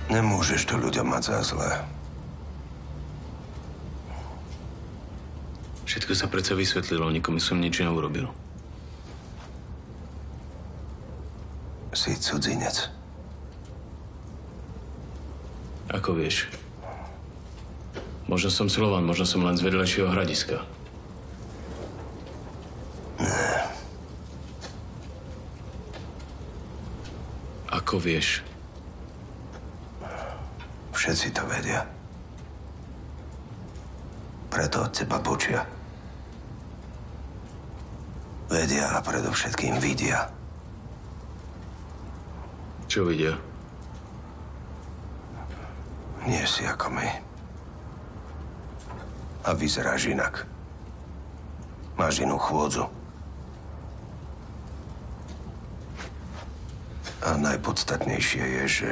Nemôžeš to ľuďom mať za zlé. Všetko sa predsa vysvetlilo, nikomu som nič neurobil. Si cudzinec. Ako vieš? Možno som Slovan, možno som len z vedľajšieho hradiska. Ako vieš? Všetci to vedia. Preto od teba počia. Vedia a predovšetkým vidia. Čo vidia? Nie si ako my. A vyzeráš inak. Máš inú chôdzu. A najpodstatnejšie je, že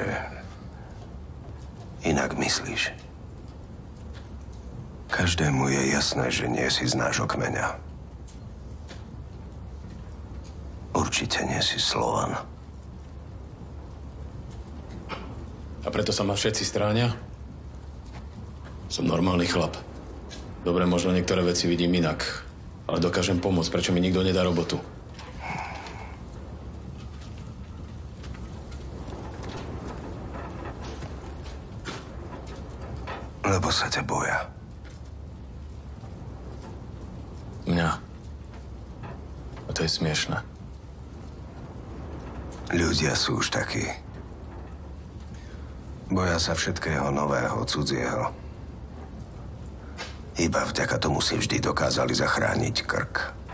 inak myslíš. Každému je jasné, že nie si z nášho kmeňa. Určite nie si Slovan. A preto sa ma všetci stráňa? Som normálny chlap. Dobre, možno niektoré veci vidím inak, ale dokážem pomôcť. Prečo mi nikto nedá robotu? Lebo sa ťa boja. Mňa. A to je smiešné. Ľudia sú už takí. Boja sa všetkého nového, cudzieho. Iba vďaka tomu si vždy dokázali zachrániť krk.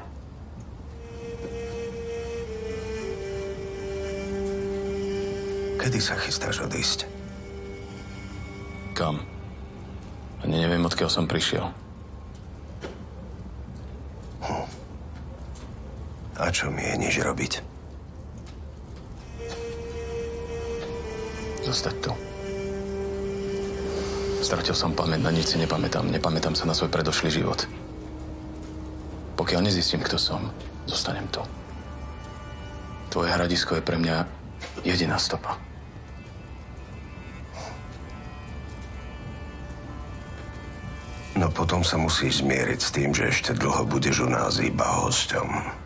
Kedy sa chystáš odísť? Kam? Ani neviem, odkiaľ som prišiel. A čo mieniš robiť? Zostať tu. Stratil som pamäť, na nič si nepamätám. Nepamätám sa na svoj predošlý život. Pokiaľ nezistím, kto som, zostanem tu. Tvoje hradisko je pre mňa jediná stopa. No potom sa musíš zmieriť s tým, že ešte dlho budeš u nás iba hosťom.